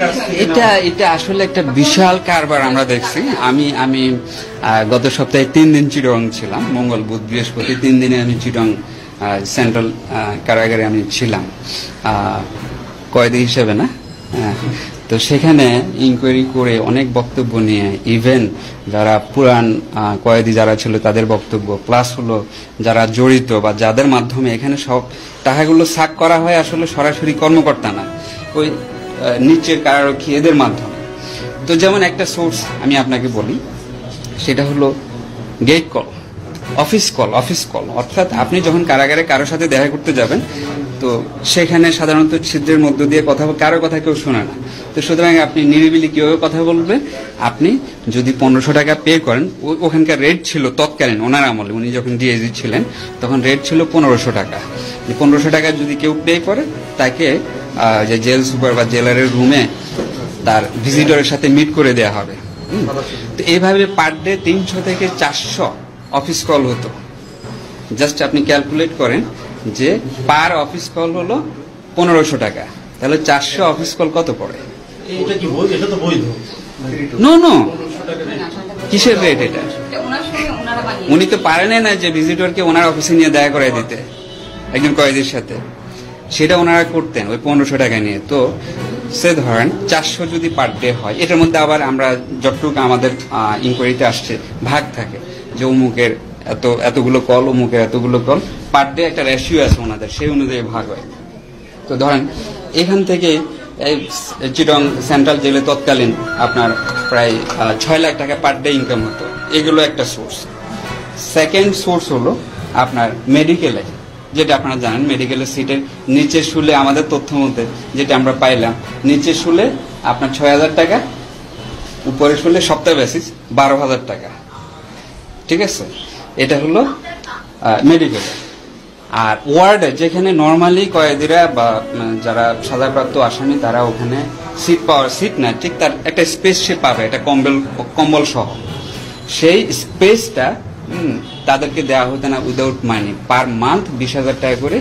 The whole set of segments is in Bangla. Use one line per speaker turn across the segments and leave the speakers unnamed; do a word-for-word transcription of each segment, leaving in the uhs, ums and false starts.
এটা এটা আসলে একটা বিশাল কারবার আমরা দেখছি। আমি আমি গত সপ্তাহে তিন দিন চিটং ছিলাম, মঙ্গল বুধ বৃহস্পতি তিন দিনে আমি চিটং সেন্ট্রাল কারাগারে আমি ছিলাম কয়েদি হিসেবে না। তো সেখানে ইনকোয়ারি করে অনেক বক্তব্য নিয়ে, ইভেন যারা পুরান কয়েদি যারা ছিল তাদের বক্তব্য, প্লাস হলো যারা জড়িত বা যাদের মাধ্যমে এখানে সব টাকাগুলো সাক করা হয় আসলে সরাসরি কর্মকর্তা না, ওই নিচের কারারক্ষী এদের মাধ্যমে। তো যেমন একটা সোর্স আমি আপনাকে বলি, সেটা হলো gate call, office call. Office call অর্থাৎ আপনি যখন কারাগারে কারোর সাথে দেখা করতে যাবেন, তো সেখানে সাধারণত ছিদ্রের মধ্য দিয়ে কথা, কারো কথা কেউ শোনে না। তো সুতরাং আপনি নিরিবিলি কিভাবে কথা বলবেন, আপনি যদি পনেরোশো টাকা পে করেন, ওখানকার রেট ছিল তৎকালীন ওনার আমলে, উনি যখন ডিএজি ছিলেন তখন রেট ছিল পনেরোশো টাকা। পনেরোশো টাকা যদি কেউ পে করে, তাকে যে জেল সুপার বা জেলারের রুমে তার ভিজিটরের সাথে মিট করে দেওয়া হবে। তো এইভাবে পার ডে তিনশো থেকে চারশো অফিস কল হতো। জাস্ট আপনি ক্যালকুলেট করেন যে পার অফিস কল হলো পনেরোশো টাকা, তাহলে চারশো অফিস কল কত পড়ে? নো নো কিসের রেট এটা? উনি তো পারেন না যে ভিজিটরকে ওনার অফিসে নিয়ে দেখা করে দিতে একজন কয়েদির সাথে, সেটা ওনারা করতেন ওই পনেরোশো টাকা নিয়ে। তো সে ধরেন চারশো যদি পার ডে হয়, এটার মধ্যে আবার আমরা যতটুকু আমাদের ইনকোয়ারিতে আসছে ভাগ থাকে, যে অমুকের এত এতগুলো কল, অমুকের এতগুলো কল, পার ডে একটা রেশিও আছে ওনাদের, সেই অনুযায়ী ভাগ হয়। তো ধরেন এখান থেকে এই চিটং সেন্ট্রাল জেলে তৎকালীন আপনার প্রায় ছয় লাখ টাকা পার ডে ইনকাম হতো। এগুলো একটা সোর্স। সেকেন্ড সোর্স হলো আপনার মেডিকেলে, যেটা আপনারা জানেন মেডিকেলের সিটের নিচে শুলে, আমাদের তথ্য মতে যেটা আমরা পাইলাম, নিচে শুলে আপনার ছয় হাজার টাকা, উপরে শুলে সপ্তাহ বেসিস বারো হাজার টাকা। ঠিক আছে, এটা হলো মেডিকেলে। আর ওয়ার্ডে যেখানে নর্মালি কয়েদিরা বা যারা সাজাপ্রাপ্ত আসামি তারা ওখানে সিট পাওয়ার, সিট না ঠিক তার একটা স্পেস সে পাবে, একটা কম্বল কম্বল সহ, সেই স্পেসটা তাদেরকে দেওয়া হতো না উইদাউট মানি। পার মান্থ বিশ হাজার টাকা করে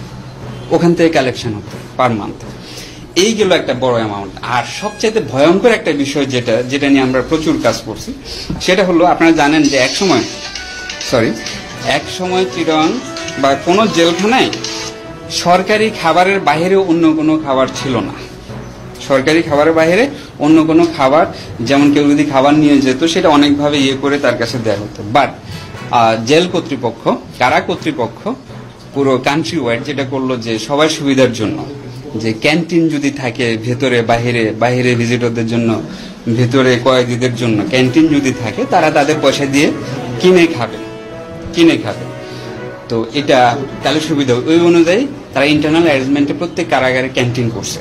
ওখান থেকে কালেকশন হতো পার মান্থ। এইগুলো একটা বড় অ্যামাউন্ট। আর সবচাইতে ভয়ঙ্কর একটা বিষয় যেটা যেটা নিয়ে আমরা প্রচুর কাজ করছি, সেটা হলো আপনারা জানেন যে এক সময় সরি এক সময় চিটং বা কোনো জেলখানায় সরকারি খাবারের বাইরে অন্য কোনো খাবার ছিল না। সরকারি খাবারের বাইরে অন্য কোনো খাবার, যেমন কেউ যদি খাবার নিয়ে যেত সেটা অনেকভাবে ইয়ে করে তার কাছে দেওয়া হতো। বাট জেল কর্তৃপক্ষ, কারা কর্তৃপক্ষ পুরো কান্ট্রি ওয়াইড যেটা করলো যে সবার সুবিধার জন্য, যে ক্যান্টিন যদি থাকে ভেতরে বাহিরে, বাহিরে ভিজিটরদের জন্য, ভেতরে কয়েদিদের জন্য ক্যান্টিন যদি থাকে, তারা তাদের পয়সা দিয়ে কিনে খাবে কিনে খাবে তো এটা তাহলে সুবিধা। ওই অনুযায়ী তারা ইন্টারনাল অ্যারেঞ্জমেন্টে প্রত্যেক কারাগারে ক্যান্টিন করছে।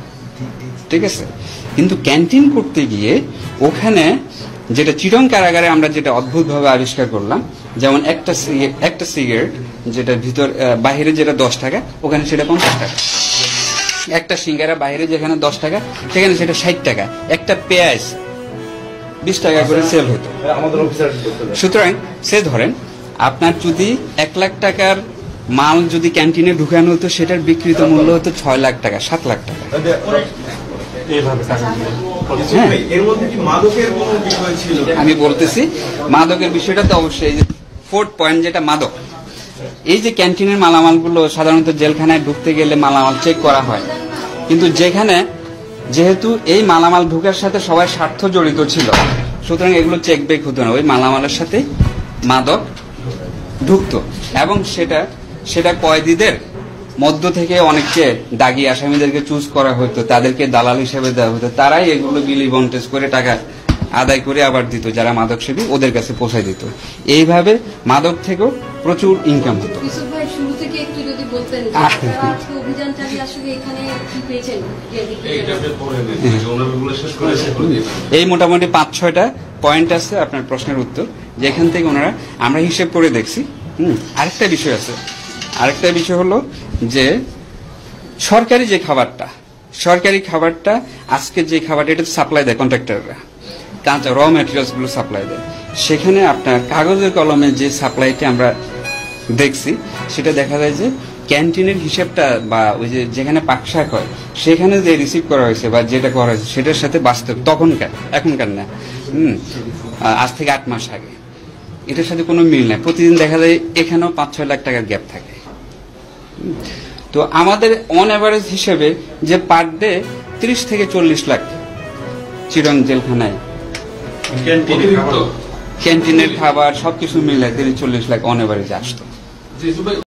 ঠিক আছে, কিন্তু ক্যান্টিন করতে গিয়ে ওখানে যেটা চিটং কারাগারে আমরা যেটা অদ্ভুতভাবে আবিষ্কার করলাম, যেমন একটা একটা সিগারেট যেটা ভিতর বাহিরে যেটা দশ টাকা, ওখানে সেটা পঞ্চাশ টাকা। একটা সিঙ্গারা বাইরে যেখানে দশ টাকা, সেখানে সেটা ষাট টাকা। একটা পেঁয়াজ বিশ টাকা করে সেল হতো। সুতরাং সে ধরেন আপনার যদি এক লাখ টাকার মাল যদি ক্যান্টিনে ঢুকানো হতো, সেটার বিক্রিত মূল্য হতো ছয় লাখ টাকা, সাত লাখ টাকা। আমি বলতেছি মাদকের বিষয়টা তো অবশ্যই ফোর্থ পয়েন্ট, যেটা মাদক। এই যে ক্যান্টিনের মালামালগুলো সাধারণত জেলখানায় ঢুকতে গেলে মালামাল চেক করা হয়, কিন্তু যেখানে যেহেতু এই মালামাল ঢুকার সাথে সবাই স্বার্থ জড়িত ছিল, সুতরাং এগুলো চেক বেক হতো না, ওই মালামালের সাথে মাদক ঢুকতো। এবং সেটা সেটা কয়েদিদের মধ্য থেকে অনেককে দাগি আসামিদেরকে চুজ করা হতো, তাদেরকে দালাল হিসেবে দেওয়া হতো, তারাই এগুলো বিলি বন্টেজ করে টাকা আদায় করে আবার দিত, যারা মাদক সেবী ওদের কাছে পৌঁছায় দিত। এইভাবে মাদক থেকেও প্রচুর ইনকাম হতো। এই মোটামুটি পাঁচ ছয়টা পয়েন্ট আছে আপনার প্রশ্নের উত্তর, যেখান থেকে ওনারা আমরা হিসেব করে দেখছি। হম আরেকটা বিষয় আছে, আরেকটা বিষয় হলো যে সরকারি যে খাবারটা, সরকারি খাবারটা আজকে যে খাবারটা এটা সাপ্লাই দেয় কন্ট্রাক্টররা, কাঁচা র ম্যাটেরিয়ালস গুলো সাপ্লাই দেয়। সেখানে আপনার কাগজের কলমে যে সাপ্লাইটা আমরা দেখছি, সেটা দেখা যায় যে ক্যান্টিনের হিসাবটা বা ওই যে যেখানে পাকশাক হয় সেখানে যে রিসিভ করা হয়েছে বা যেটা করা হয়েছে সেটার সাথে বাস্তব তখনকার এখনকার না, হম আজ থেকে আট মাস আগে, এটার সাথে কোনো মিল নাই। প্রতিদিন দেখা যায় এখানেও পাঁচ ছয় লাখ টাকার গ্যাপ থাকে। তো আমাদের অন অ্যাভারেজ হিসেবে যে পার ডে ত্রিশ থেকে চল্লিশ লাখ চিরং জেলখানায় ক্যান্টিনের খাবার সবকিছু মিলে তিরিশ চল্লিশ লাখ অন অ্যাভারেজ আসতো।